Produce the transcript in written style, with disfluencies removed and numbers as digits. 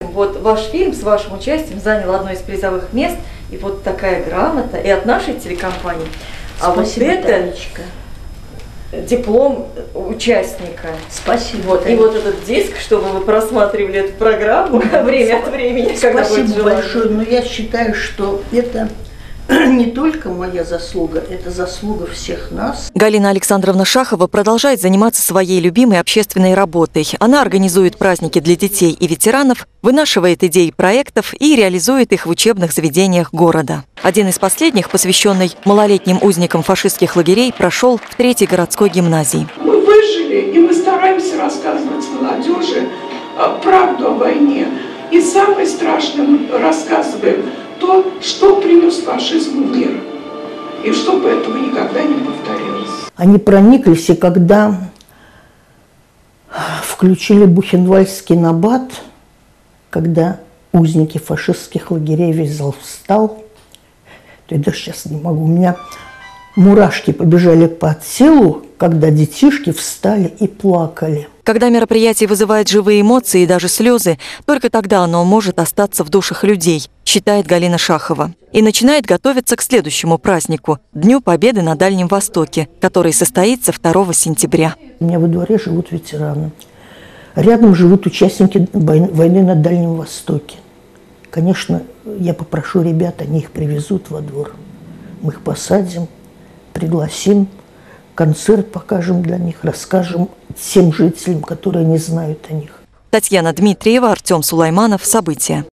Вот ваш фильм с вашим участием занял одно из призовых мест, и вот такая грамота и от нашей телекомпании. А спасибо, вот это Танечка. Диплом участника. Спасибо. Вот, и вот этот диск, чтобы вы просматривали эту программу время от времени. Спасибо большое, но я считаю, что это не только моя заслуга, это заслуга всех нас. Галина Александровна Шахова продолжает заниматься своей любимой общественной работой. Она организует праздники для детей и ветеранов, вынашивает идеи проектов и реализует их в учебных заведениях города. Один из последних, посвященный малолетним узникам фашистских лагерей, прошел в 3-й городской гимназии. Мы выжили, и мы стараемся рассказывать молодежи правду о войне. И самое страшное, мы рассказываем то, что принес фашизм в мир, и чтобы этого никогда не повторилось. Они прониклись, и когда включили бухенвальдский набат, когда узники фашистских лагерей, весь зал встал, то я даже сейчас не могу, у меня мурашки побежали по телу, когда детишки встали и плакали. Когда мероприятие вызывает живые эмоции и даже слезы, только тогда оно может остаться в душах людей, считает Галина Шахова. И начинает готовиться к следующему празднику – Дню Победы на Дальнем Востоке, который состоится 2 сентября. У меня во дворе живут ветераны. Рядом живут участники войны на Дальнем Востоке. Конечно, я попрошу ребят, они их привезут во двор. Мы их посадим, пригласим, концерт покажем для них, расскажем тем жителям, которые не знают о них. Татьяна Дмитриева, Артем Сулайманов. События.